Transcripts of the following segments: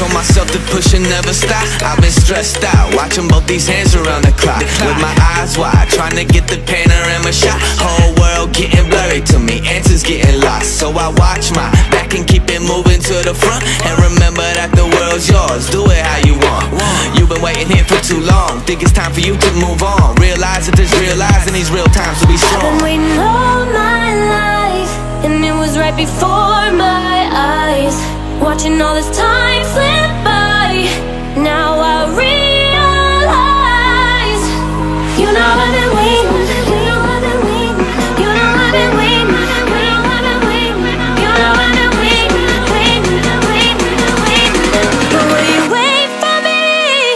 Told myself to push and never stop. I've been stressed out, watching both these hands around the clock. With my eyes wide, trying to get the panorama shot. Whole world getting blurry to me, answers getting lost. So I watch my back and keep it moving to the front. And remember that the world's yours, do it how you want. You've been waiting here for too long, think it's time for you to move on. Realize that there's real lies in these real times, so be strong. I've been waiting all my life, and it was right before my eyes. Watching all this time slip by, now I realize. You know I've been waiting, you know I've been waiting, you know I've been waiting, you know I've been waiting, you know I've been waiting, waiting, waiting, waiting. But will you wait for me?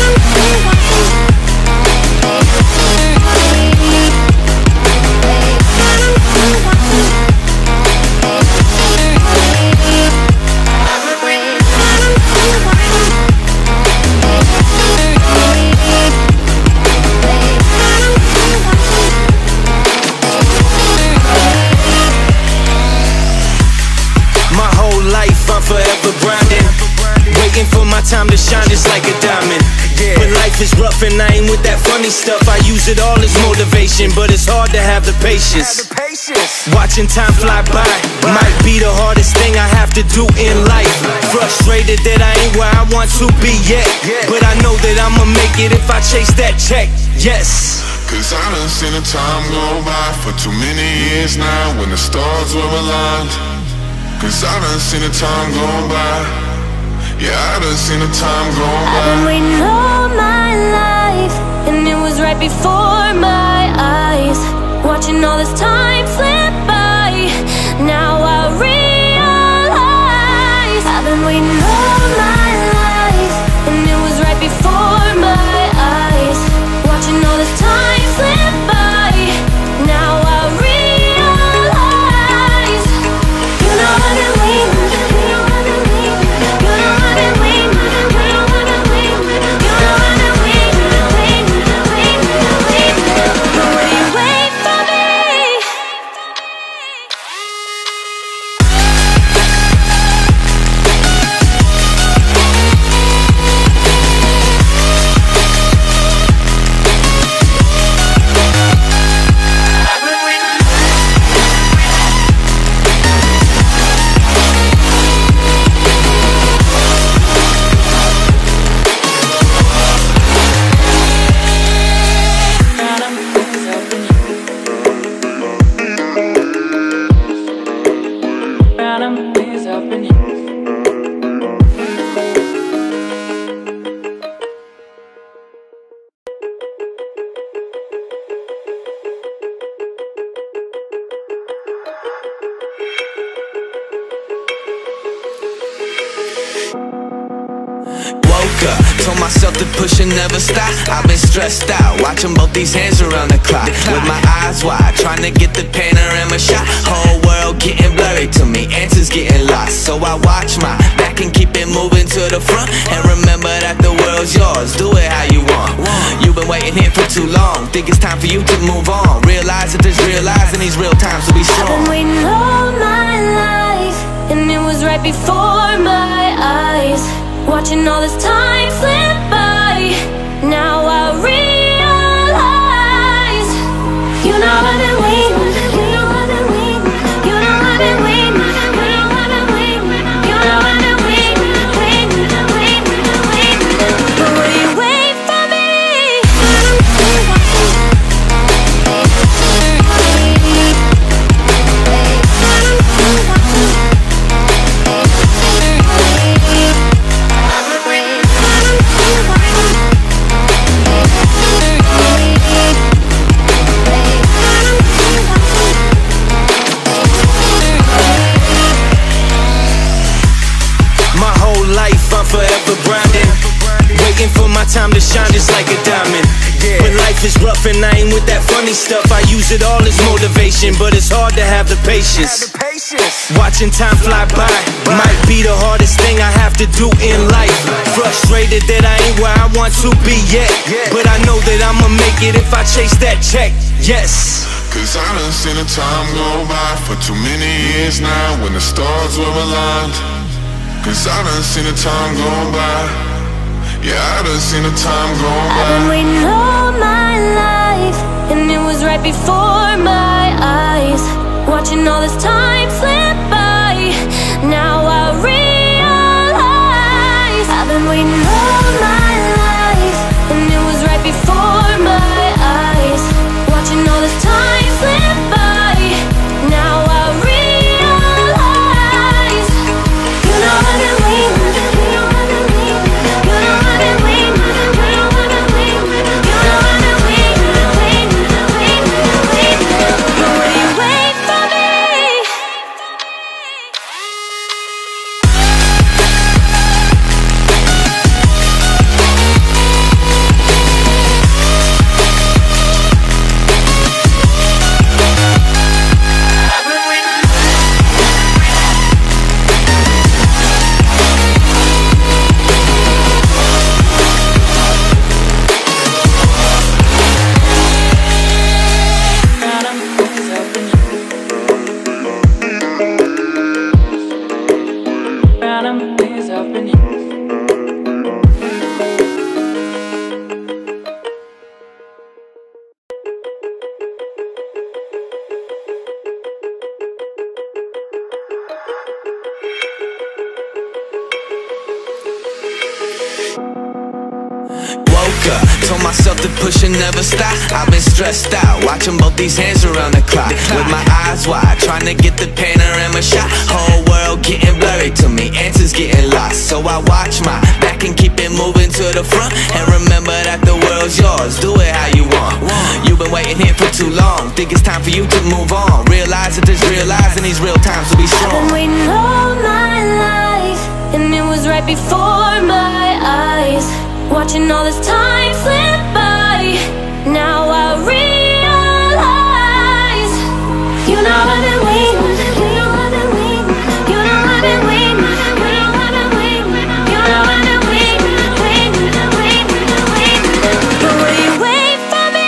I'm forever grinding, waiting for my time to shine just like a diamond. But life is rough and I ain't with that funny stuff. I use it all as motivation, but it's hard to have the patience. Watching time fly by might be the hardest thing I have to do in life. Frustrated that I ain't where I want to be yet, but I know that I'ma make it if I chase that check, yes. Cause I done seen the time go by for too many years now when the stars were aligned. Cause I done seen the time go by. Yeah, I done seen the time go by. I've been waiting all my life, and it was right before my eyes. Watching all this time slip by, now I realize. I've been waiting all my life, and it was right before my eyes. Watching all this time slip by, now I realize. You know I've been waiting, you know I've been waiting, you know I've been waiting, you know I've been waiting, you know I've been waiting, waiting, waiting, waiting. But will you wait for me? Told myself to push and never stop. I've been stressed out, watching both these hands around the clock. With my eyes wide, trying to get the panorama shot. Whole world getting blurry to me, answers getting lost. So I watch my back and keep it moving to the front. And remember that the world's yours, do it how you want. You've been waiting here for too long, think it's time for you to move on. Realize that there's real lies in these real times, so be strong. I've been waiting all my life, and it was right before my eyes. Watching all this time slip by, now I realize. You know I've been waiting, you know I've been waiting, you know I've been waiting, you know I've been waiting, you know I've been waiting, waiting, waiting, waiting. But will you wait for me? Forever grinding, waiting for my time to shine just like a diamond. But life is rough and I ain't with that funny stuff. I use it all as motivation, but it's hard to have the patience. Watching time fly by might be the hardest thing I have to do in life. Frustrated that I ain't where I want to be yet, but I know that I'ma make it if I chase that check, yes. Cause I done seen the time go by for too many years now when the stars were aligned. Cause I done seen the time go by. Yeah, I done seen the time go by. I've been waiting all my life, and it was right before my eyes, watching all this time slip by. Now I realize I've been waiting all my life, and it was right before my eyes, watching all this time slip by. Now I realize, you know I've been waiting, you know I've been waiting, you know I've been waiting, you know I've been waiting, you know I've been waiting, waiting, waiting, waiting. But will you wait for me? Woke up, told myself to push and never stop. I've been stressed out, watching both these hands around the clock. With my eyes wide, trying to get the panorama shot. Whole world getting blurry to me, answers getting lost. So I watch my back and keep it moving to the front. And remember that the world's yours, do it how you want. You've been waiting here for too long, think it's time for you to move on. Realize that there's real lies in these real times to be I've strong. been waiting all my life, and it was right before my eyes, watching all this time slip by. Now I realize, you know I've been waiting, you know I've been waiting, you know I've been waiting, you know I've been waiting, you know I've been waiting, waiting, waiting, waiting. But will you wait for me?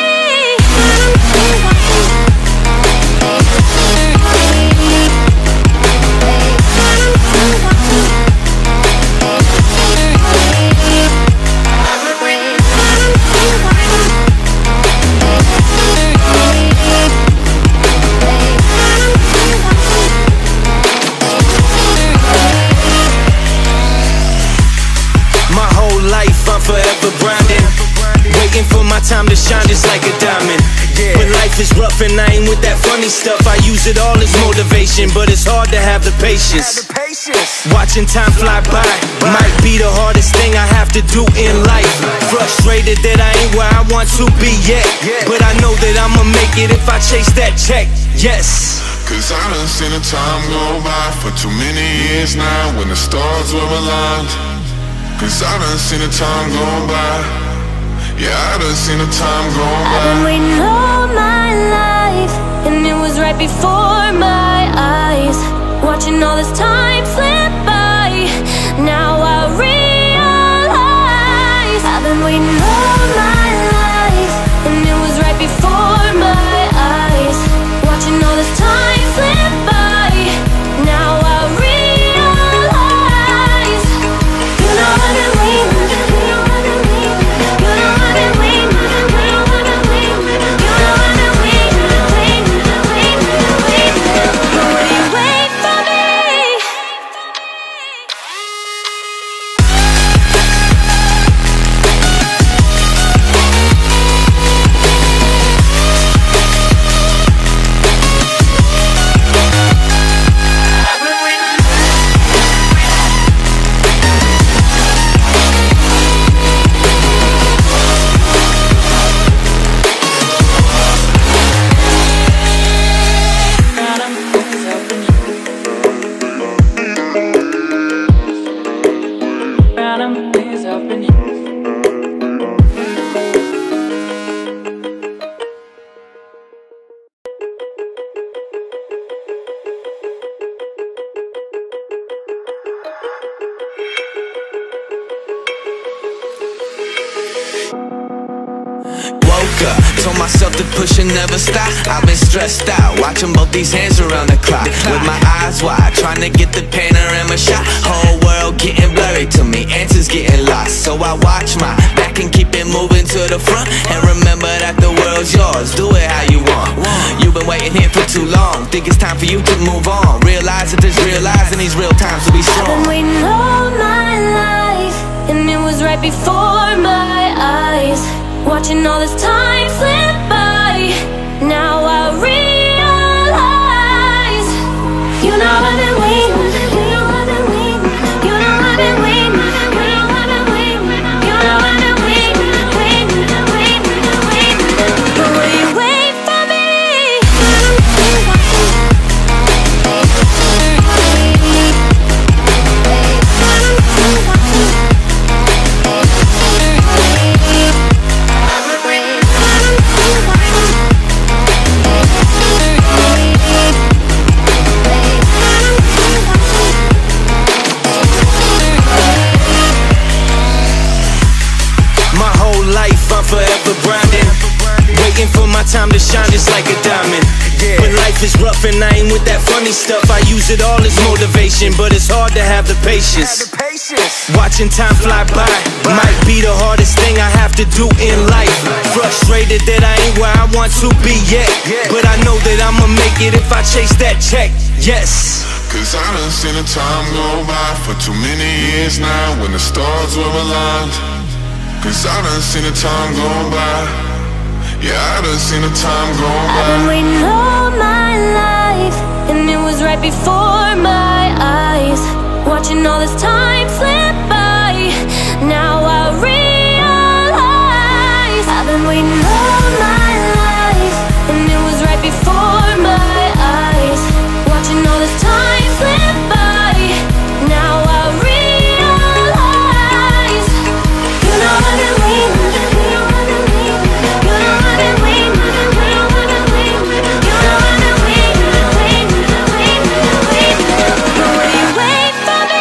My whole life I'm forever grinding, waiting for my time to shine just like a diamond. But life is rough and I ain't with that funny stuff. I use it all as motivation, but it's hard to have the patience. Watching time fly by might be the hardest thing I have to do in life. Frustrated that I ain't where I want to be yet, but I know that I'ma make it if I chase that check. Yes. Cause I done seen the time go by for too many years now when the stars were aligned. Cause I done seen the time go by. Yeah, I done seen the time go I've by. been waiting all my life, and it was right before my eyes, watching all this time slip by. Now I realize I've been waiting all my life, and it was right before my eyes, watching all this time slip by. Now I realize, you know I've been waiting, you know I've been waiting, you know I've been waiting, you know I've been waiting, you know I've been waiting, waiting, waiting, waiting. But will you wait for me? Woke up, told myself to push and never stop. I've been stressed out, watching both these hands around the clock. With my eyes wide, trying to get the panorama shot. Whole world getting blurry to me, answers getting lost. So I watch my back and keep it moving to the front. And remember that the world's yours, do it how you want. You've been waiting here for too long, think it's time for you to move on. Realize that there's real lies in these real times to be strong. I've been waiting all my life, and it was right before my eyes. Watching all this time slip by, now I realize. You know I've been waiting, you know I've been waiting, you know I've been waiting, you know I've been waiting, you know I've been waiting, waiting, waiting, waiting. But will you wait for me? I'm forever grinding, waiting for my time to shine just like a diamond. When life is rough and I ain't with that funny stuff, I use it all as motivation, but it's hard to have the patience. Watching time fly by might be the hardest thing I have to do in life. Frustrated that I ain't where I want to be yet, but I know that I'ma make it if I chase that check, yes. Cause I done seen the time go by for too many years now when the stars were aligned. Cause I done seen the time go by. Yeah, I done seen the time go by. I've been waiting all my life, and it was right before my eyes. Watching all this time slip by, now I realize. I've been waiting all my life, and it was right before my eyes. Watching all this time slip by, now I realize. You know I've been waiting, you know I've been waiting, you know I've been waiting, you know I've been waiting, you know I've been waiting, waiting, waiting, waiting. But will you wait for me?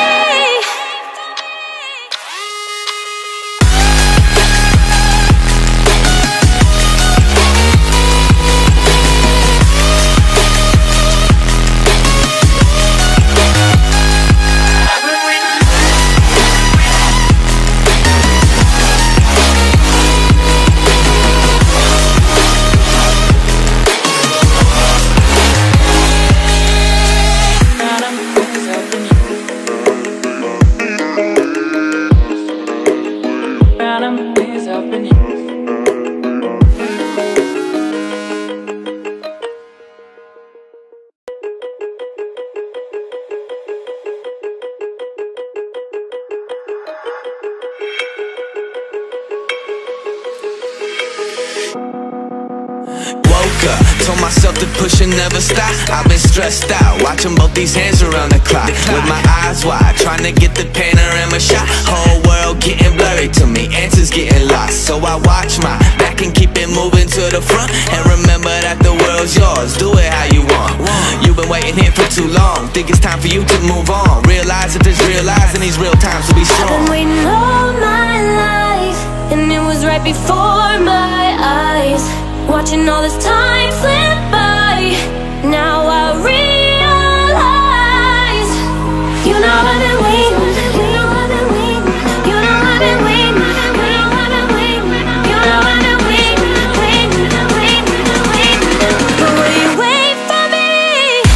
Woke up, told myself to push and never stop. I've been stressed out, watching both these hands around the clock. With my eyes wide, trying to get the panorama shot. Whole world getting blurry to me, answers getting lost. So I watch my back and keep it moving to the front. And remember that the world's yours, do it how you want. You've been waiting here for too long, think it's time for you to move on. Realize that there's real lies in these real times to be I've strong. been waiting all my life, and it was right before my eyes. Watching all this time slip by, now I realize. You know I've been waiting, you know I've been waiting, you know I've been waiting, you know I've been waiting, you know I've been waiting, waiting, waiting, waiting. But will you wait for me?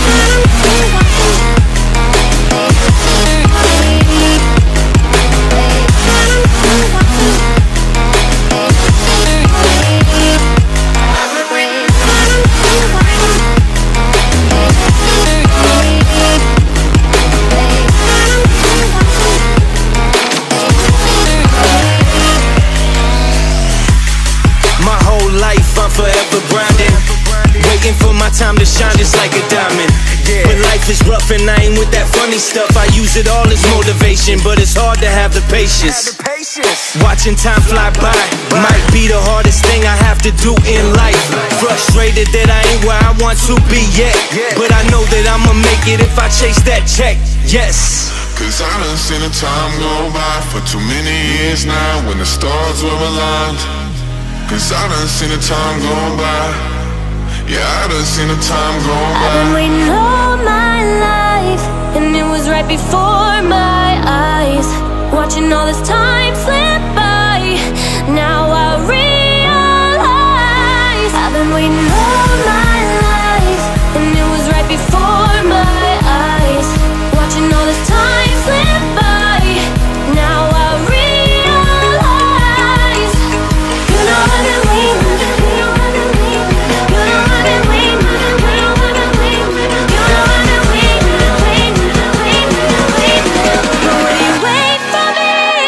Forever grinding, waiting for my time to shine just like a diamond. When life is rough and I ain't with that funny stuff, I use it all as motivation, but it's hard to have the patience. Watching time fly by might be the hardest thing I have to do in life. Frustrated that I ain't where I want to be yet, but I know that I'ma make it if I chase that check, yes. Cause I done seen the time go by for too many years now when the stars were aligned. Cause I done seen the time go by. Yeah, I done seen the time go by. I've been waiting all my life, and it was right before my eyes, watching all this time slip by. Now I realize I've been waiting all my life, and it was right before my eyes, watching all this time slip by. Now I realize, you know I've been waiting, you know I've been waiting, you know I've been waiting, you know I've been waiting, you know I've been waiting, waiting, waiting, waiting. But will you wait for me?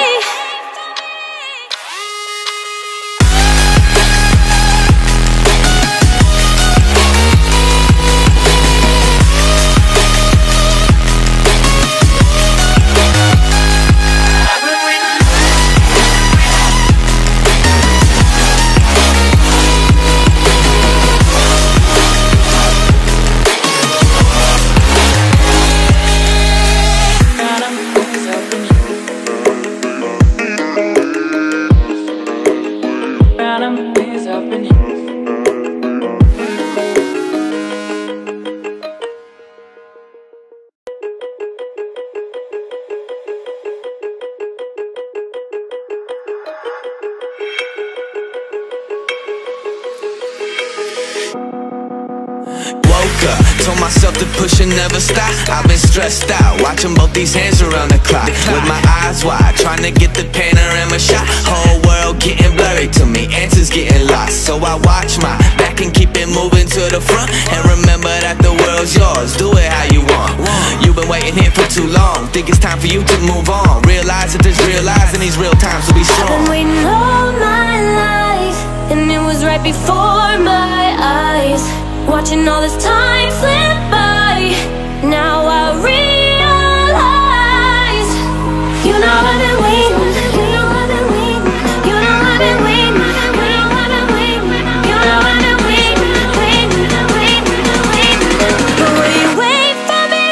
Woke up, told myself to push and never stop. I've been stressed out, watching both these hands around the clock. With my eyes wide, trying to get the panorama shot. Whole world getting blurry to me, answers getting lost. So I watch my back and keep it moving to the front. And remember that the world's yours, do it how you want. You've been waiting here for too long, think it's time for you to move on. Realize that there's real lies in these real times to be I've strong. been waiting all my life, and it was right before my eyes, watching all this time slip by. Now I realize, you know I've been waiting, you know I've been waiting, you know I've been waiting, you know I've been waiting, you know I've been waiting, waiting, waiting, waiting. But will you wait for me?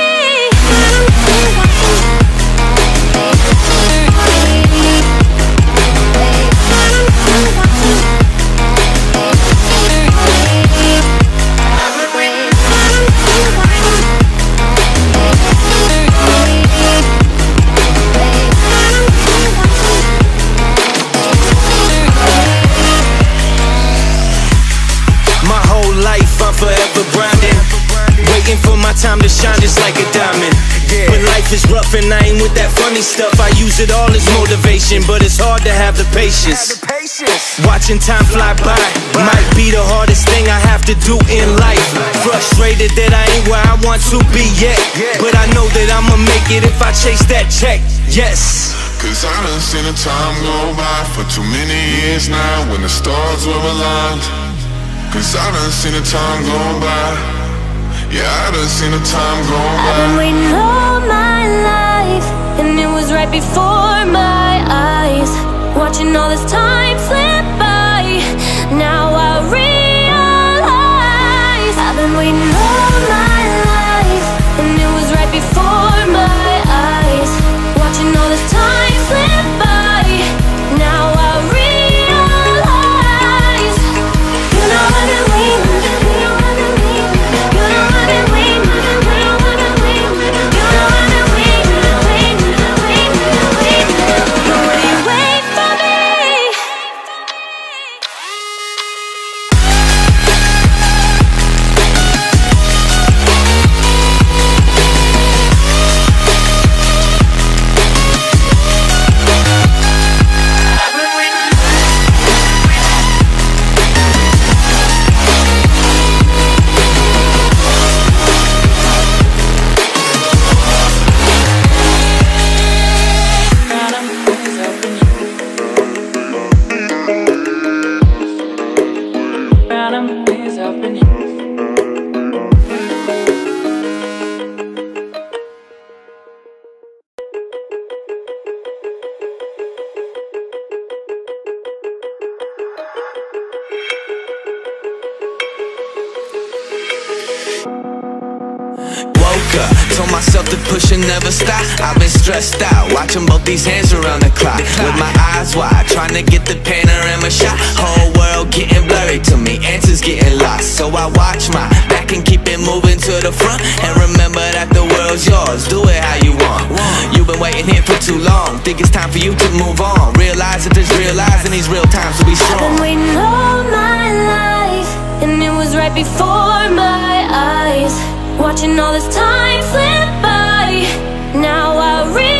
My whole life I'm forever grinding, waiting for my time to shine just like a diamond. But life is rough and I ain't with that funny stuff. I use it all as motivation, but it's hard to have the patience. Watching time fly by might be the hardest thing I have to do in life. Frustrated that I ain't where I want to be yet, but I know that I'ma make it if I chase that check. Yes. Cause I done seen the time go by for too many years now when the stars were aligned. Cause I done seen the time go by. Yeah, I done seen the time go I've been by. waiting all my life, and it was right before my eyes, watching all this time slip by. Now I realize I've been waiting all my life, and it was right before my eyes, watching all this time slip by. Now I realize, you know I've been waiting, you know I've been waiting, you know I've been waiting, you know I've been waiting, you know I've been waiting, waiting, waiting, waiting. But will you wait for me? Woke up, told myself to push and never stop. I've been stressed out, watching both these hands around the clock. With my eyes wide, trying to get the panorama shot. Whole world So I watch my back and keep it moving to the front. And remember that the world's yours, do it how you want. You've been waiting here for too long, think it's time for you to move on. Realize that there's real lies in these real times, so be I've strong. been waiting all my life, and it was right before my eyes, watching all this time slip by. Now I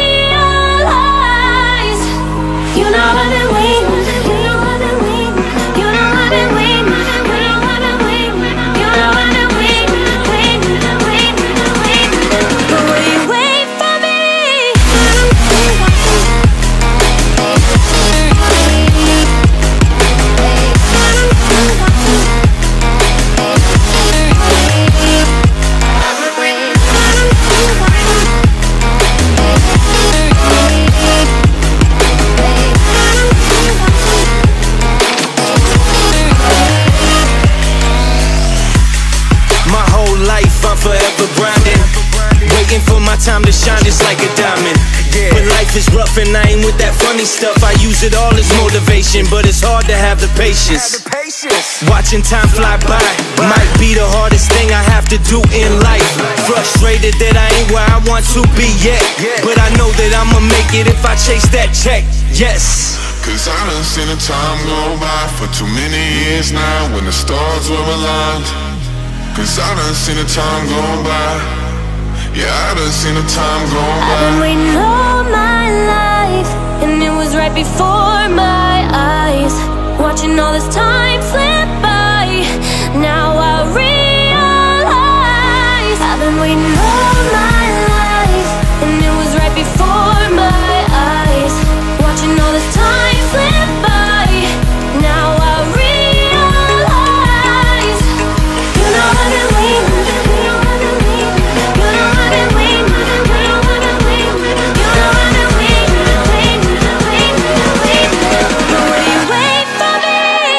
realize, you know I've been waiting, you know I've been waiting, you know I've been waiting, you know I've been waiting, you know I've been waiting, waiting, waiting, waiting. But will you wait for me? I'm forever grinding, waiting for my time to shine just like a diamond. When life is rough and I ain't with that funny stuff, I use it all as motivation, but it's hard to have the patience. Watching time fly by might be the hardest thing I have to do in life. Frustrated that I ain't where I want to be yet, but I know that I'ma make it if I chase that check. Yes. Cause I done seen the time go by for too many years now when the stars were aligned. Cause I done seen the time go by. Yeah, I done seen the time go by. I've been waiting all my life, and it was right before my eyes, watching all this time slip by. Now I realize, I've been waiting all my life, and it was right before my eyes, watching all this time slip by. Now I realize, you know I've been waiting, you know I've been waiting, you know I've been waiting, you know I've been waiting, you know I've been waiting, waiting, waiting, waiting. But will you wait for me?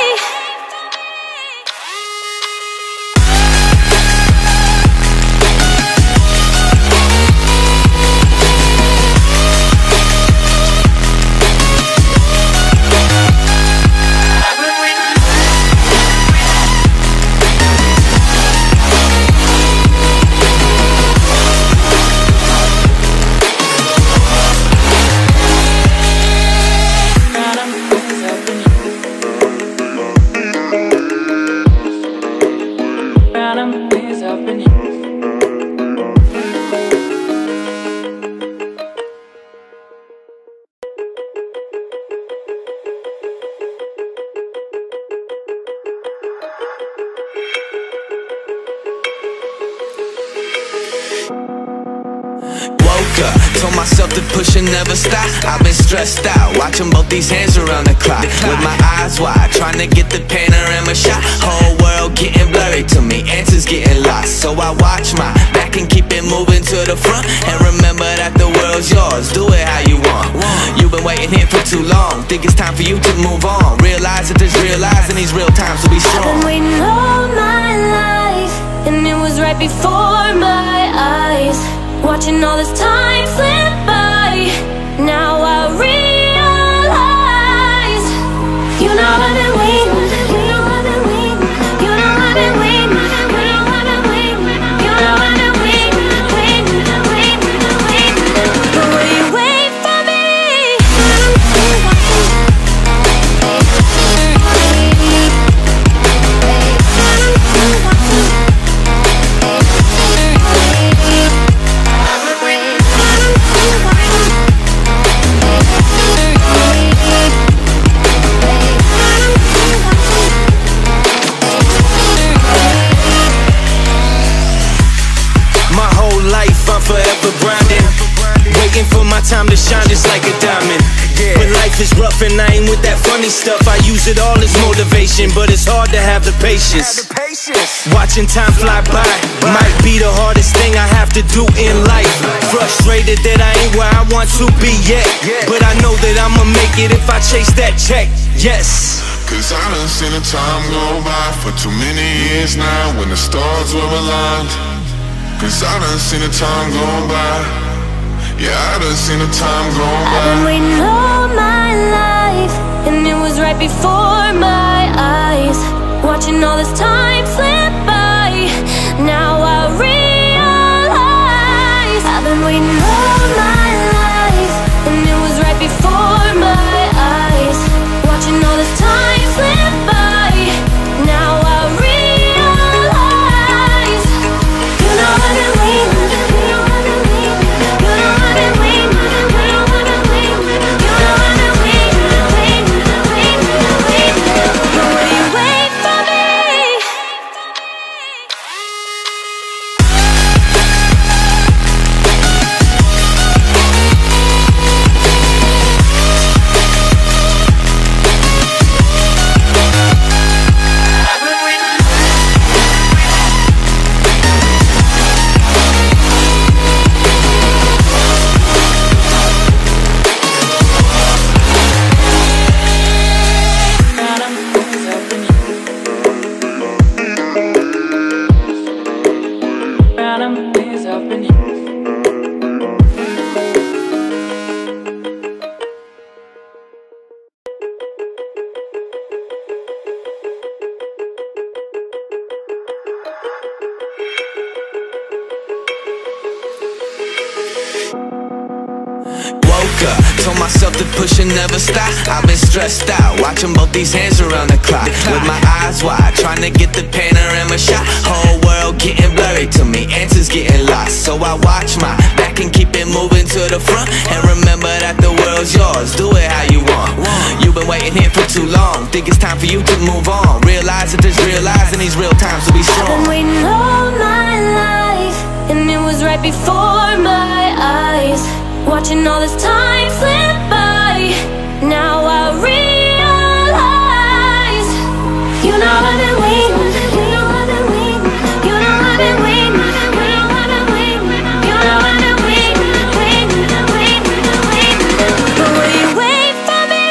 Told myself to push and never stop. I've been stressed out, watching both these hands around the clock. With my eyes wide, trying to get the panorama shot. Whole world getting blurry to me, answers getting lost. So I watch my back and keep it moving to the front. And remember that the world's yours, do it how you want. You've been waiting here for too long, think it's time for you to move on. Realize that there's real lies in these real times, so be strong. I've been waiting all my life, and it was right before my eyes, watching all this time slip by. Now I realize, you know I've been waiting, you know I've been waiting, you know I've been waiting, you know I've been waiting, you know I've been waiting, waiting, waiting, waiting. But will you wait for me? Forever grinding, waiting for my time to shine just like a diamond. When life is rough and I ain't with that funny stuff, I use it all as motivation, but it's hard to have the patience. Watching time fly by might be the hardest thing I have to do in life. Frustrated that I ain't where I want to be yet, but I know that I'ma make it if I chase that check. Yes. Cause I done seen the time go by for too many years now when the stars were aligned. Cause I done seen the time go by. Yeah, I done seen the time go by. I've been waiting all my life, and it was right before my eyes, watching all this time slip Now I realize I've been waiting all my life, and it was right before my eyes, watching all this time slip by. Now I realize, you know I've been waiting, you know I've been waiting, you know I've been waiting, you know I've been waiting, you know I've been waiting, waiting, waiting, waiting. But will you wait for me? Told myself to push and never stop. I've been stressed out, watching both these hands around the clock, with my eyes wide, trying to get the panorama shot. Whole world getting blurry to me, answers getting lost. So I watch my back and keep it moving to the front, and remember that the world's yours, do it how you want. You've been waiting here for too long, think it's time for you to move on. Realize that there's real lies in these real times to be strong. I've been waiting all my life, and it was right before my eyes, watching all this time slip by. Now I realize, you know I've been waiting, you know I've been waiting, you know I've been waiting, you know I've been waiting, you know I've been waiting, waiting, waiting, waiting. But will you wait for me?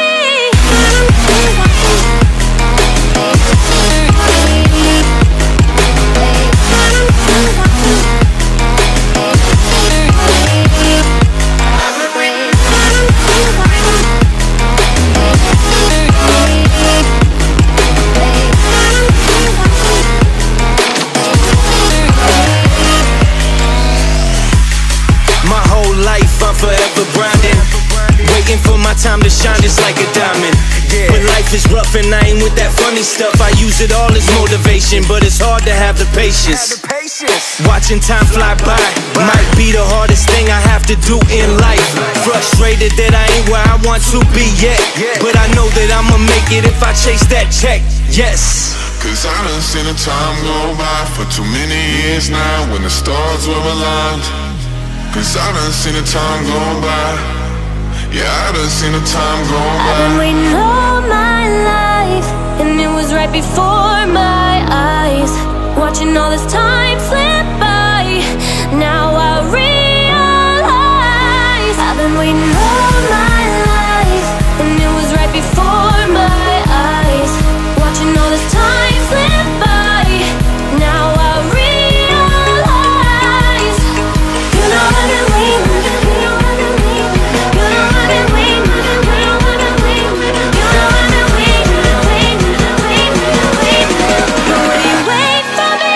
I'm forever grinding, waiting for my time to shine just like a diamond. But life is rough and I ain't with that funny stuff. I use it all as motivation, but it's hard to have the patience. Watching time fly by might be the hardest thing I have to do in life. Frustrated that I ain't where I want to be yet, but I know that I'ma make it if I chase that check. Yes. Cause I done seen the time go by for too many years now, when the stars were aligned. Cause I done seen the time go by. Yeah, I done seen the time go by. I've been waiting all my life, and it was right before my eyes, watching all this time slip by. Now I realize, I've been waiting all my life, and it was right before my eyes, watching all this time slip by. Now I realize, you know I've been waiting, you know I've been waiting, you know I've been waiting, you know I've been waiting, you know I've been waiting, waiting, waiting, waiting. But will you wait for me?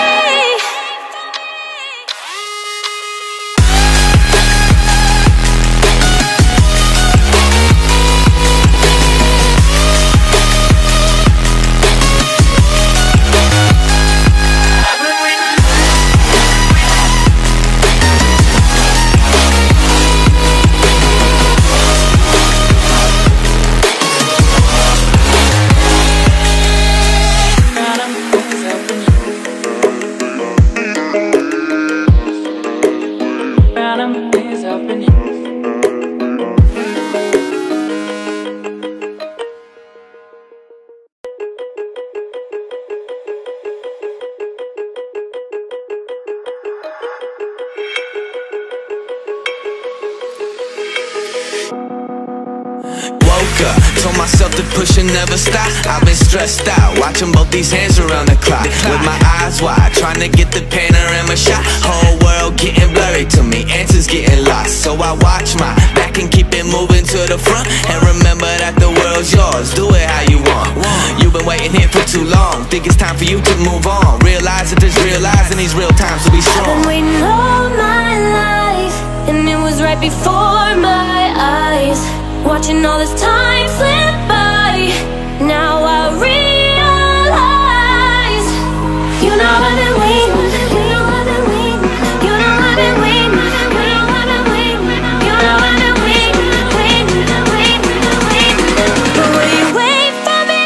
Told myself to push and never stop. I've been stressed out, watching both these hands around the clock, with my eyes wide, trying to get the panorama shot. Whole world getting blurry to me, answers getting lost. So I watch my back and keep it moving to the front, and remember that the world's yours, do it how you want. You've been waiting here for too long. Think it's time for you to move on. Realize that there's real lies in these real times, so be strong. I've been waiting all my life, and it was right before my eyes, watching all this time slip by. Now I realize, you know I've been waiting, you know I've been waiting, you know I've been waiting, you know I've been waiting, you know I've been waiting, waiting. But will you wait for me?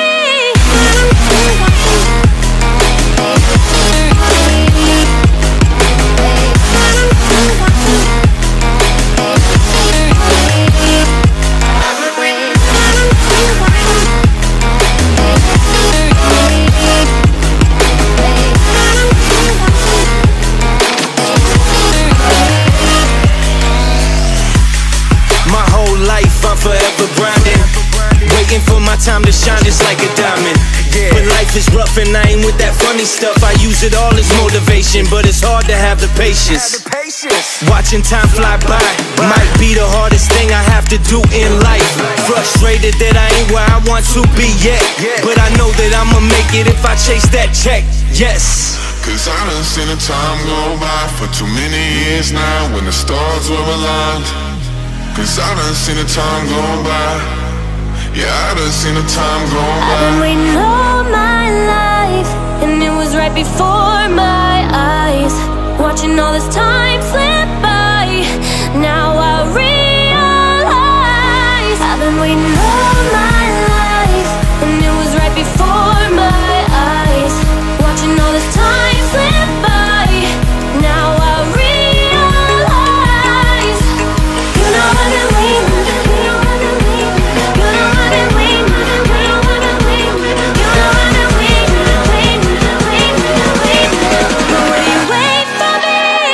I'm forever grinding, waiting for my time to shine just like a diamond. But life is rough and I ain't with that funny stuff. I use it all as motivation, but it's hard to have the patience. Watching time fly by might be the hardest thing I have to do in life. Frustrated that I ain't where I want to be yet, but I know that I'ma make it if I chase that check. Yes. Cause I done seen the time go by for too many years now when the stars were aligned. Cause I done seen the time go by. Yeah, I done seen the time go by. I've been waiting all my life, and it was right before my eyes, watching all this time slip by. Now I realize, I've been waiting all my life, and it was right before my eyes, watching all this time slip by. Now I realize, you know I've been waiting, you know I've been waiting, you know I've been waiting, you know I've been waiting, you know I've been waiting. But will you wait for me?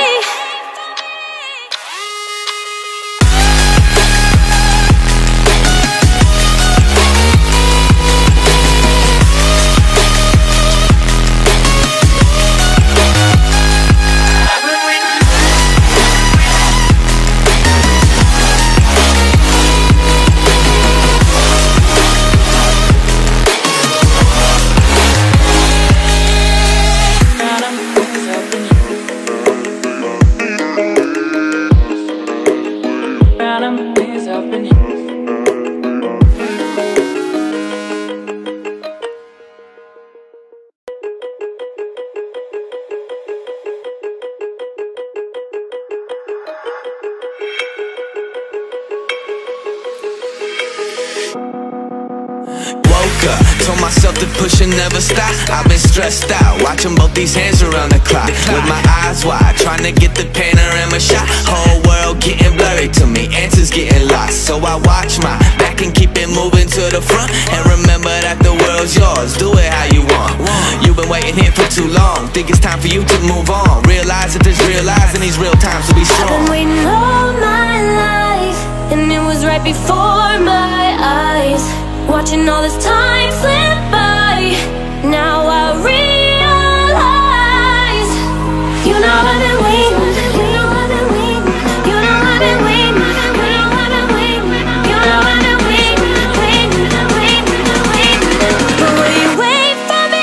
Told myself to push and never stop. I've been stressed out, watching both these hands around the clock, with my eyes wide, trying to get the panorama shot. Whole world getting blurry to me, answers getting lost. So I watch my back and keep it moving to the front, and remember that the world's yours, do it how you want. You've been waiting here for too long, think it's time for you to move on. Realize that there's real lies in these real times, so be strong. I've been waiting all my life, and it was right before my eyes, watching all this time slip by. Now I realize, you know I've been waiting, you know I've been waiting, you know I've been waiting, you know I've been waiting, you know I've been waiting. But will you wait for me?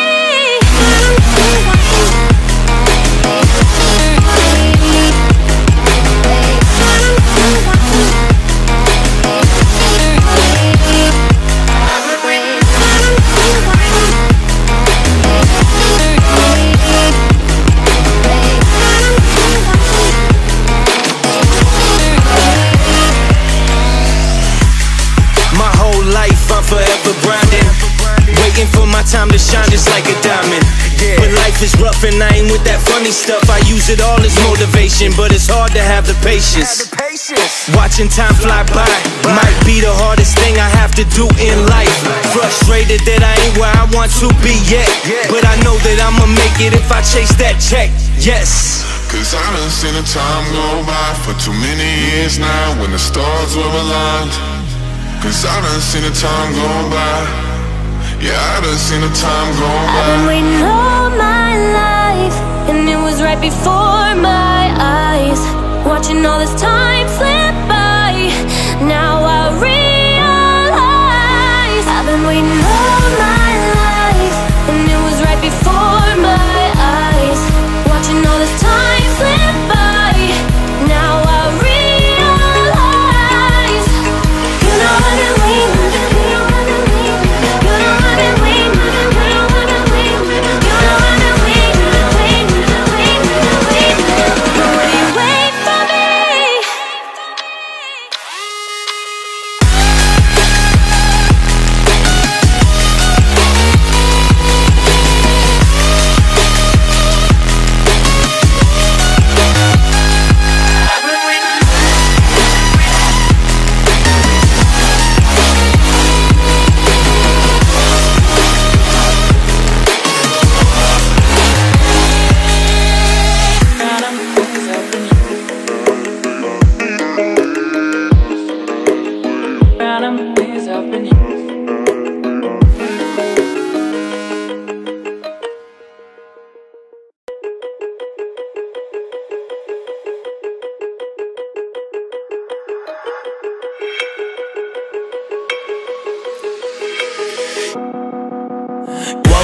Forever grinding, waiting for my time to shine just like a diamond. But life is rough and I ain't with that funny stuff. I use it all as motivation, but it's hard to have the patience. Watching time fly by might be the hardest thing I have to do in life. Frustrated that I ain't where I want to be yet, but I know that I'ma make it if I chase that check. Yes. Cause I done seen the time go by for too many years now when the stars were aligned. Cause I done seen the time go by. Yeah, I done seen the time go by. I've been waiting all my life, and it was right before my eyes, watching all this time slip by. Now I realize, I've been waiting all my life,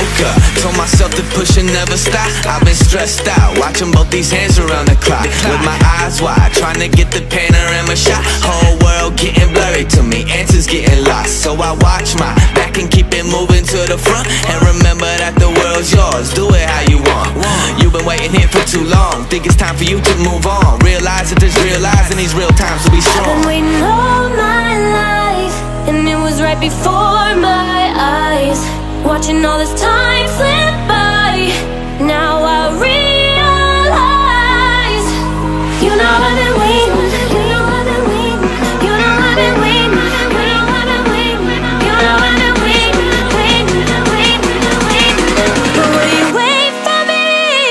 Woke up, told myself to push and never stop. I've been stressed out, watching both these hands around the clock. With my eyes wide, trying to get the panorama shot. Whole world getting blurry to me, answers getting lost. So I watch my back and keep it moving to the front. And remember that the world's yours, do it how you want. You've been waiting here for too long, think it's time for you to move on. Realize that there's real lies in these real times to be strong. I've been waiting all my life, and it was right before my eyes, watching all this time slip by. Now I realize, you know I've been waiting, you know I've been waiting, you know I've been waiting, you know I've been waiting, you know I've been waiting, waiting, waiting, waiting. But will you wait for me?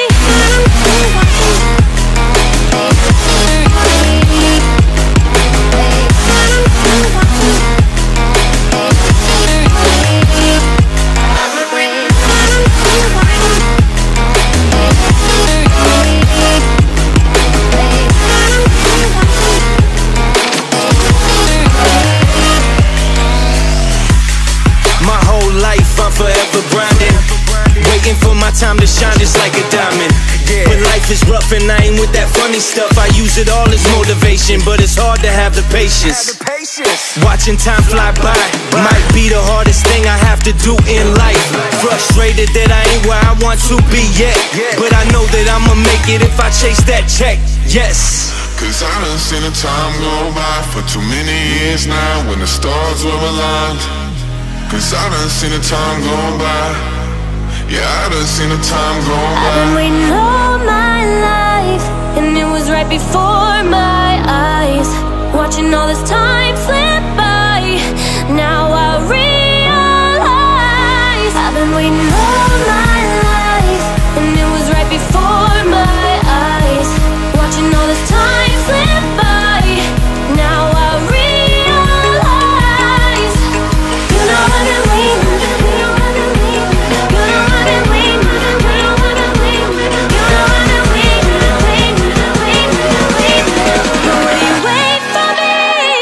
I'm forever grinding, waiting for my time to shine just like a diamond. When life is rough and I ain't with that funny stuff, I use it all as motivation, but it's hard to have the patience. Watching time fly by might be the hardest thing I have to do in life. Frustrated that I ain't where I want to be yet, but I know that I'ma make it if I chase that check. Yes. Cause I done seen the time go by for too many years now when the stars were aligned. Cause I done seen the time go by. Yeah, I done seen the time go by. I've been waiting all my life, and it was right before my eyes, watching all this time slip by. Now I realize, I've been waiting all my life, and it was right before my eyes, watching all this time slip by. Now I realize, you know I've been waiting, you know I've been waiting, you know I've been waiting, you know I've been waiting, you know I've been waiting, waiting, waiting, waiting. But will you wait for me?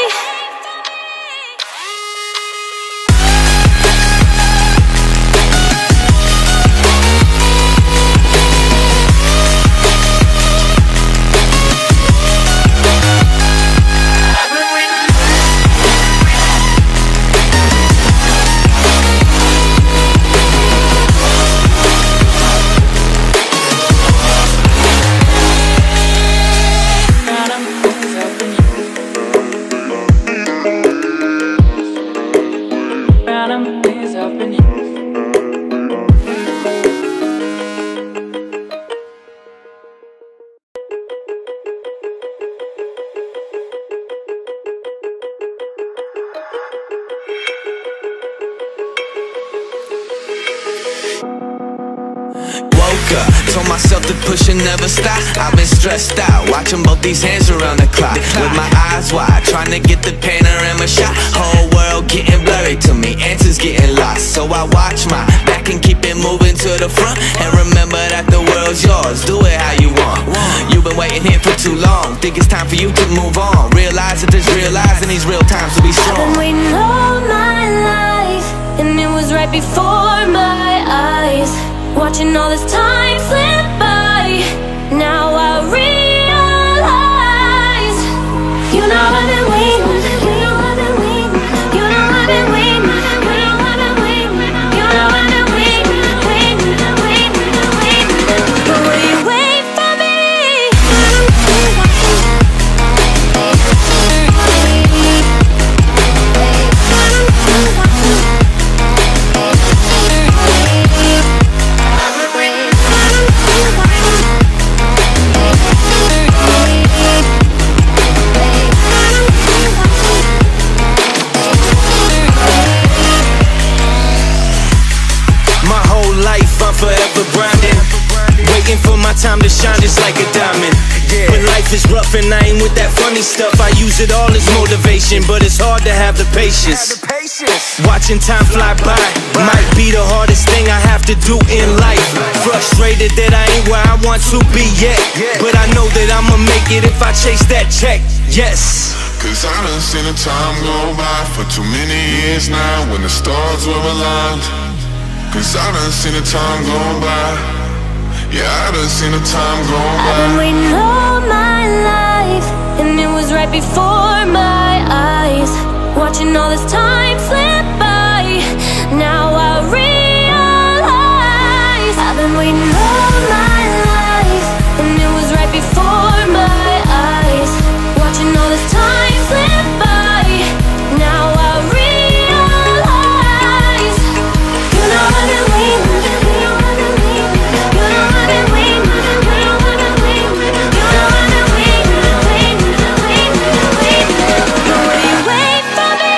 Woke up, told myself to push and never stop. I've been stressed out, watching both these hands around the clock. With my eyes wide, trying to get the panorama shot. Whole world getting blurry to me, answers getting lost. So I watch my back and keep it moving to the front. And remember that the world's yours, do it how you want. You've been waiting here for too long, think it's time for you to move on. Realize that there's real lies in these real times to be I've strong. been waiting all my life, and it was right before my eyes, watching all this time slip by. Now I realize, you know I've been waiting, you know I've been waiting, you know I've been waiting, you know I've been waiting, you know I've been waiting, waiting, waiting, waiting. But will you wait for me? I'm forever grinding, waiting for my time to shine just like a diamond. When life is rough and I ain't with that funny stuff, I use it all as motivation, but it's hard to have the patience. Watching time fly by might be the hardest thing I have to do in life. Frustrated that I ain't where I want to be yet, but I know that I'ma make it if I chase that check. Yes. Cause I done seen the time go by for too many years now when the stars were aligned. Cause I done seen the time going by. Yeah, I done seen the time going by. I've been waiting all my life, and it was right before my eyes, watching all this time slip by. Now I realize I've been waiting all my life, and it was right before my eyes, watching all this time slip by. Now I realize, you know I've been waiting, you know I've been waiting, you know I've been waiting, you know I've been waiting, you know I've been waiting, waiting, waiting, waiting. But will you wait for me?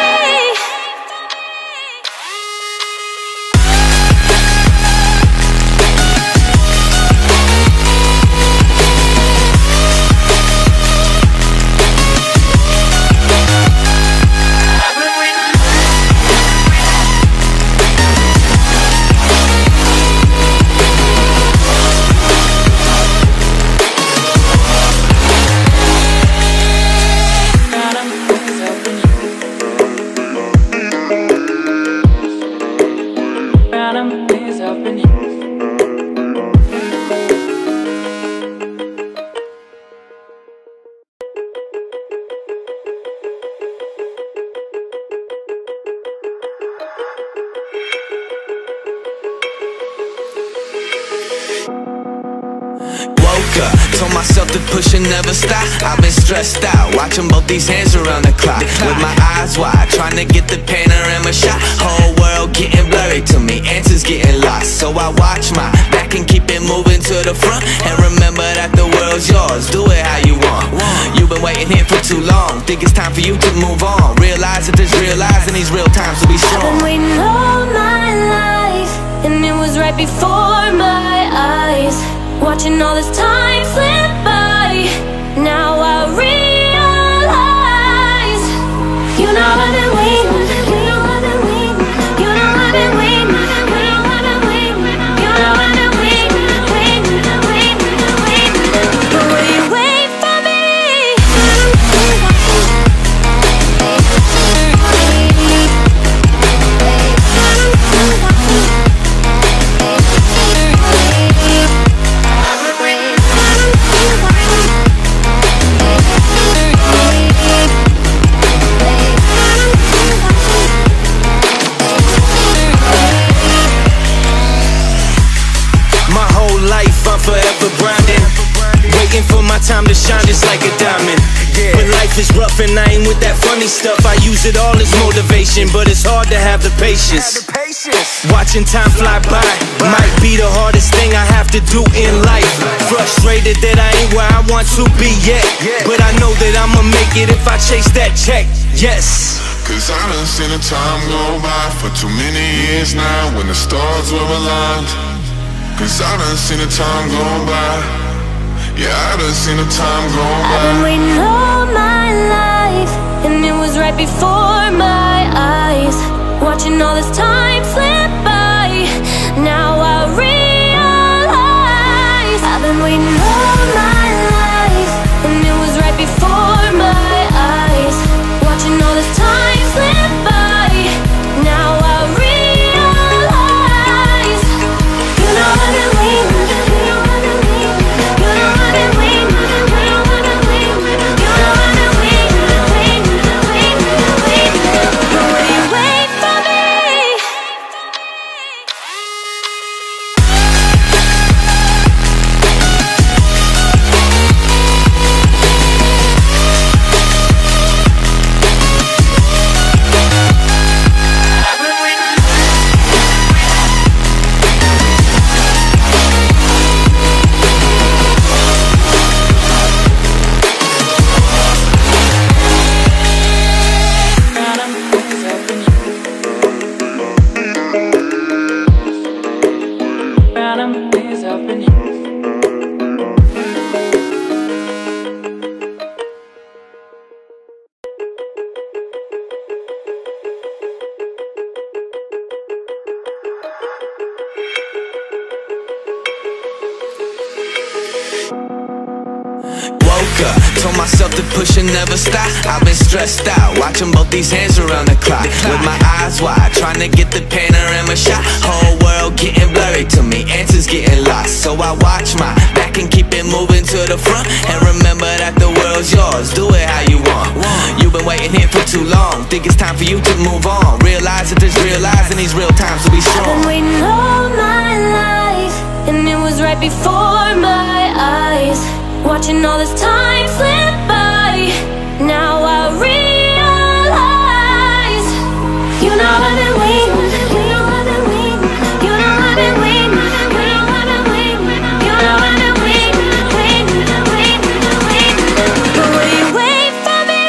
Told myself to push and never stop. I've been stressed out, watching both these hands around the clock. With my eyes wide, trying to get the panorama shot. Whole world getting blurry to me, answers getting lost. So I watch my back and keep it moving to the front. And remember that the world's yours, do it how you want. You've been waiting here for too long, think it's time for you to move on. Realize that there's real lies in these real times, to be strong. I've been waiting all my life, and it was right before my eyes, watching all this time slip by. Now I realize, you know I've been waiting, you know I've been waiting, you know I've been waiting, you know I've been waiting, you know I've been waiting, waiting, waiting, waiting. But will you wait for me? Forever grinding, waiting for my time to shine just like a diamond. But life is rough and I ain't with that funny stuff. I use it all as motivation, but it's hard to have the patience. Watching time fly by might be the hardest thing I have to do in life. Frustrated that I ain't where I want to be yet, but I know that I'ma make it if I chase that check. Yes. Cause I done seen the time go by for too many years now, when the stars were aligned. Cause I done seen the time go by. Yeah, I done seen the time go by. I've been waiting all my life, and it was right before my eyes, watching all this time slip by. Now I realize I've been waiting all my life, and it was right before my eyes, watching all this time slip by. Now I realize, you know I've been waiting, you know I've been waiting, you know I've been waiting, you know I've been waiting, you know I've been waiting, waiting, waiting, waiting. But will you wait for me? Told myself to push and never stop. I've been stressed out, watching both these hands around the clock. With my eyes wide, trying to get the panorama shot. Whole world I watch my back and keep it moving to the front. And remember that the world's yours, do it how you want. You've been waiting here for too long, think it's time for you to move on. Realize that there's real lies in these real times to be strong. I've been waiting all my life, and it was right before my eyes, watching all this time slip by. Now I realize, you know I've been waiting, you know I've been waiting, you know I've been waiting, you know I've been waiting, you know I've been waiting, waiting, waiting, waiting. But will you wait for me?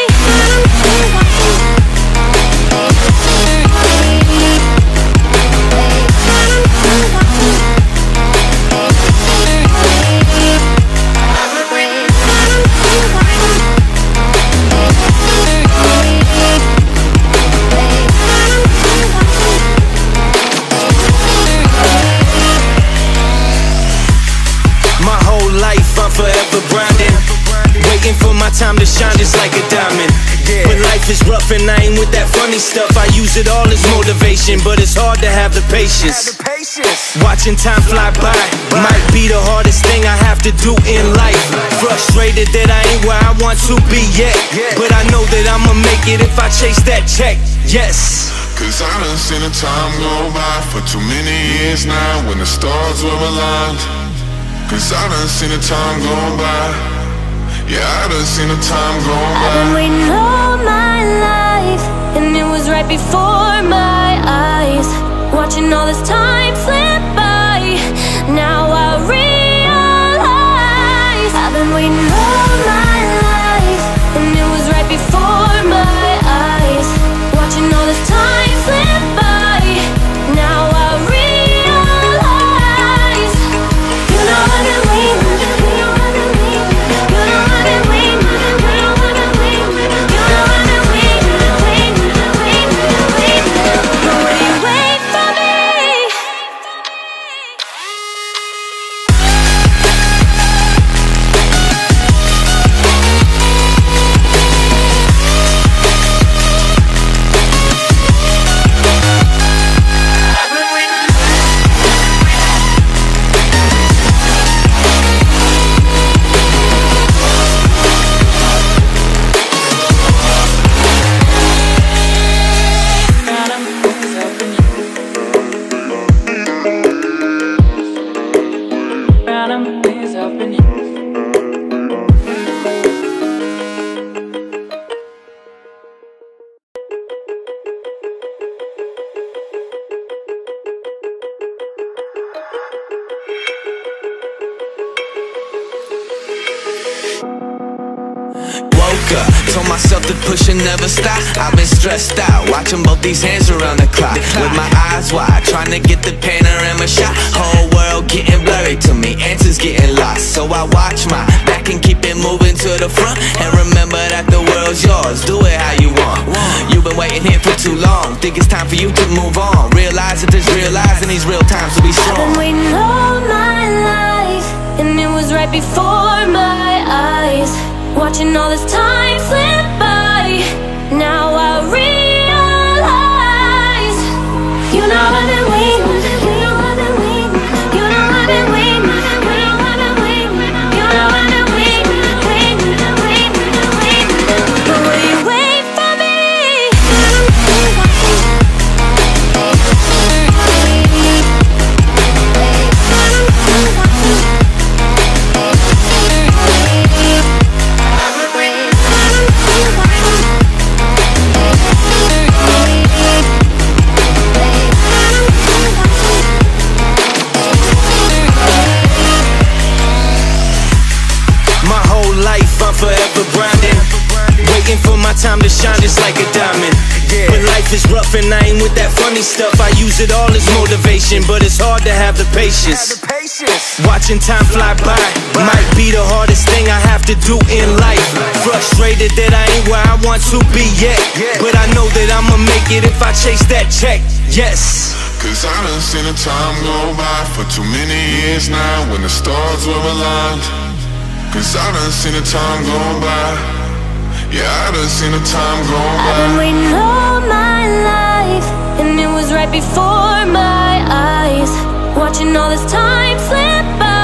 I'm forever grinding, waiting for my time to shine just like a diamond. But life is rough and I ain't with that funny stuff. I use it all as motivation, but it's hard to have the patience. Watching time fly by might be the hardest thing I have to do in life. Frustrated that I ain't where I want to be yet, but I know that I'ma make it if I chase that check, yes. Cause I done seen the time go by for too many years now when the stars were aligned. Cause I done seen the time go by. Yeah, I done seen the time go by. I've been waiting all my life, and it was right before my eyes, watching all this time slip by. Now I realize, I've been waiting all my life, and it was right before my eyes, watching all this time slip by. Now I realize, you know I've been waiting, you know I've been waiting, you know I've been waiting, you know I've been waiting, you know I've been waiting, waiting, waiting, waiting. But will you wait for me? Woke up, told myself to push and never stop. I've been stressed out, watching both these hands around the clock. With my eyes wide, trying to get the panorama shot. Whole world getting blurry to me, answers getting lost. So I watch my back and keep it moving to the front. And remember that the world's yours, do it how you want. You've been waiting here for too long, think it's time for you to move on. Realize that there's real lies in these real times to be I've strong. been waiting all my life, and it was right before my eyes, watching all this time slip by. Now I realize, you know I've been waiting, you know I've been waiting, you know I've been waiting, you know I've been waiting, you know I've been waiting, waiting, waiting, waiting. But will you wait for me? I'm forever grinding, waiting for my time to shine just like a diamond. But life is rough and I ain't with that funny stuff. I use it all as motivation, but it's hard to have the patience. Watching time fly by might be the hardest thing I have to do in life. Frustrated that I ain't where I want to be yet, but I know that I'ma make it if I chase that check, yes. Cause I done seen the time go by for too many years now when the stars were aligned. Cause I done seen the time go by. Yeah, I done seen the time go by. I've been waiting all my life, and it was right before my eyes, watching all this time slip by.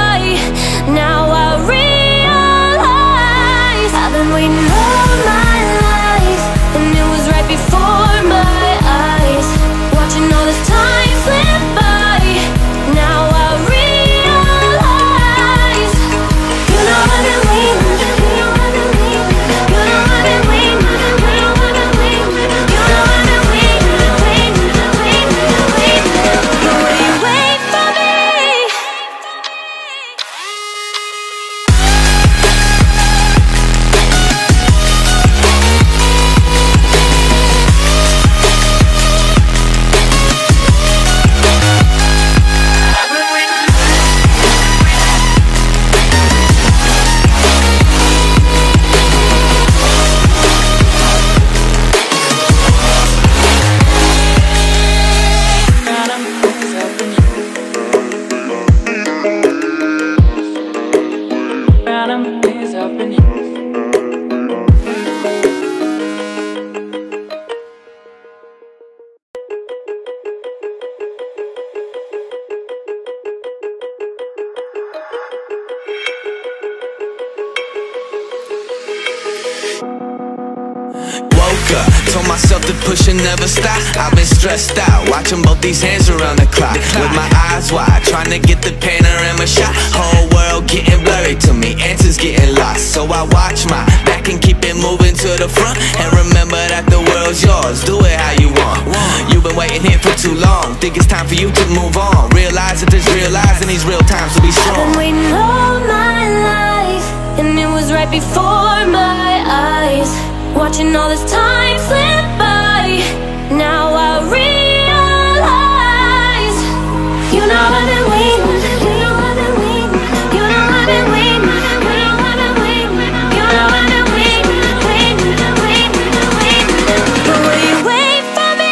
told myself to push and never stop. I've been stressed out, watching both these hands around the clock. With my eyes wide, trying to get the panorama shot. Whole world getting blurry to me, answers getting lost. So I watch my back and keep it moving to the front. And remember that the world's yours, do it how you want. You've been waiting here for too long, think it's time for you to move on. Realize that there's real lies in these real times, to be strong. I've been waiting all my life, and it was right before my eyes, watching all this time slip by. Now I realize, you know I've been waiting, you know I've been waiting, you know I've been waiting, you know I've been waiting, you know I've been waiting, waiting, waiting, waiting. But will you wait for me?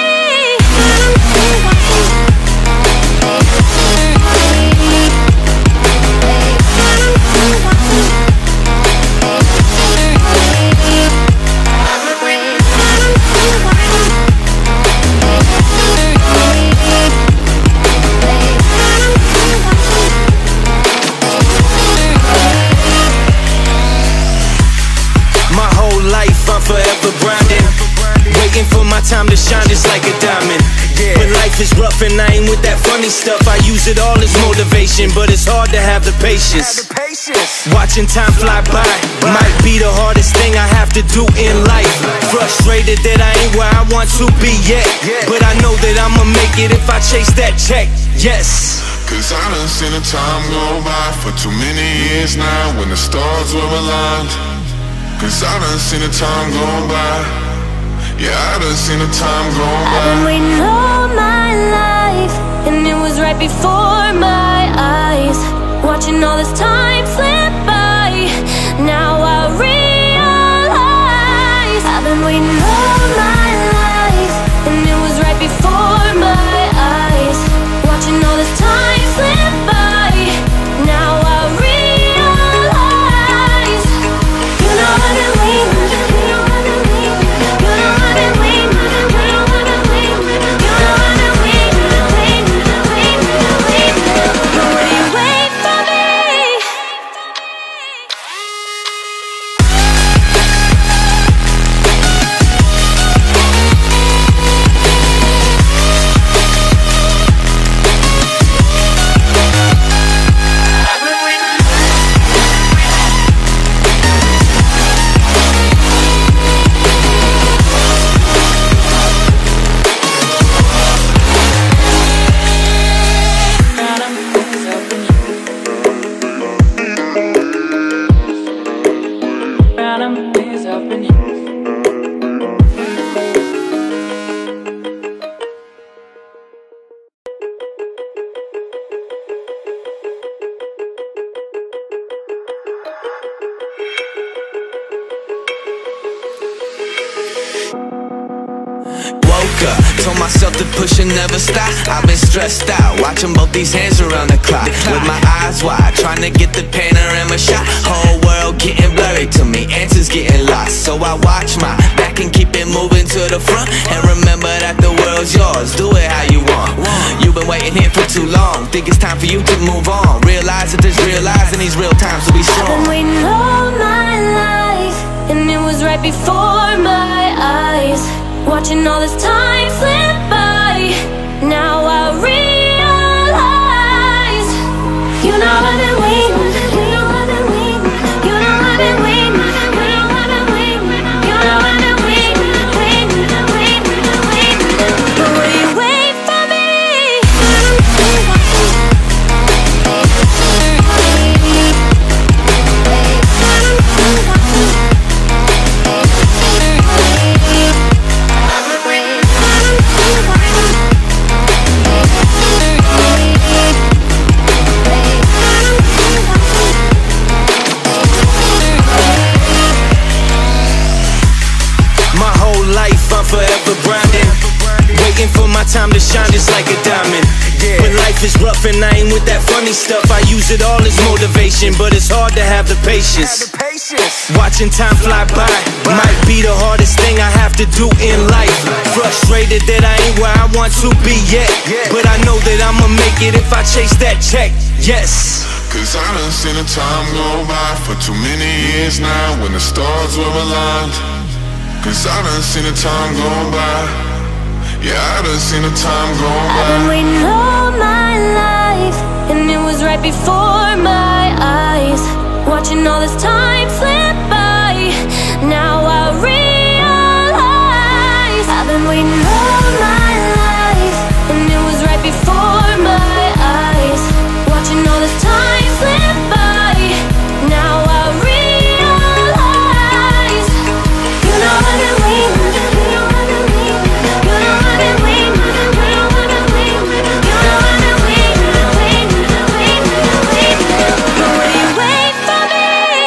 Forever grinding, waiting for my time to shine just like a diamond. But life is rough and I ain't with that funny stuff. I use it all as motivation, but it's hard to have the patience. Watching time fly by might be the hardest thing I have to do in life. Frustrated that I ain't where I want to be yet, but I know that I'ma make it if I chase that check. Yes. Cause I done seen the time go by for too many years now, when the stars were aligned. Cause I done seen the time go by. Yeah, I done seen the time go by. I've been waiting all my life, and it was right before my eyes, watching all this time slip by. Now I realize, I've been waiting all my life, and it was right before my eyes, watching all this time slip by. Now I realize, you know I've been waiting, you know I've been waiting, you know I've been waiting, you know I've been waiting, you know I've been waiting, waiting, waiting, waiting. But will you wait for me? Told myself to push and never stop. I've been stressed out, watching both these hands around the clock. With my eyes wide, trying to get the panorama shot. Whole world getting blurry to me, answers getting lost. So I watch my back and keep it moving to the front. And remember that the world's yours, do it how you want. You've been waiting here for too long, think it's time for you to move on. Realize that there's real lies in these real times, to be I've strong. been waiting all my life, and it was right before my eyes, watching all this time slip by. Now I realize, you know I've been waiting, you know I've been waiting, you know I've been waiting, you know I've been waiting, you know I've been waiting, waiting, waiting, waiting. But will you wait for me? Forever grinding, waiting for my time to shine just like a diamond. But life is rough and I ain't with that funny stuff. I use it all as motivation, but it's hard to have the patience. Watching time fly by might be the hardest thing I have to do in life. Frustrated that I ain't where I want to be yet, but I know that I'ma make it if I chase that check. Yes. Cause I done seen the time go by for too many years now, when the stars were aligned. Cause I done seen the time going by. Yeah, I done seen the time going by. I've been waiting all my life, and it was right before my eyes, watching all this time slip by. Now I realize I've been waiting all my life, and it was right before my eyes, watching all this time slip by. Now I realize, you know I've been waiting, you know I've been waiting, you know I've been waiting, you know I've been waiting, you know I've been waiting, waiting, waiting, waiting. But will you wait for me?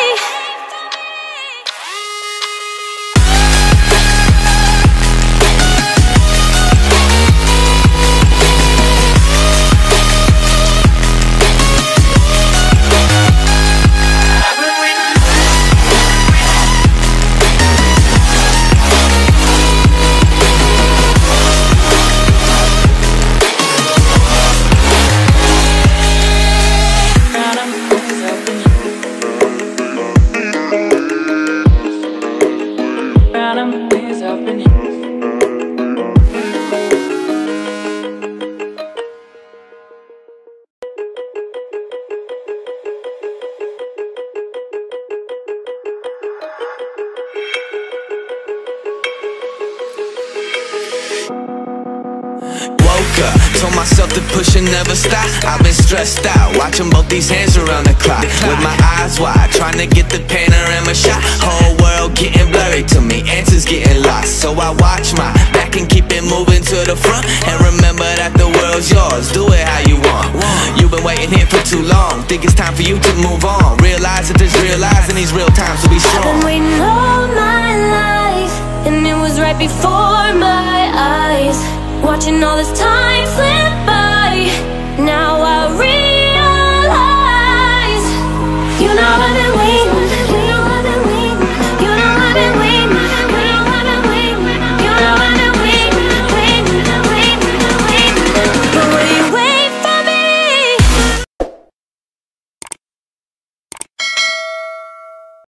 Woke up, told myself to push and never stop. I've been stressed out, watching both these hands around the clock. With my eyes wide, trying to get the panorama shot. Whole world getting blurry to me, answers getting lost. So I watch my back and keep it moving to the front. And remember that the world's yours, do it how you want. You've been waiting here for too long, think it's time for you to move on. Realize that there's real lies in these real times, to be I've strong. been waiting all my life, and it was right before my eyes, watching all this time slip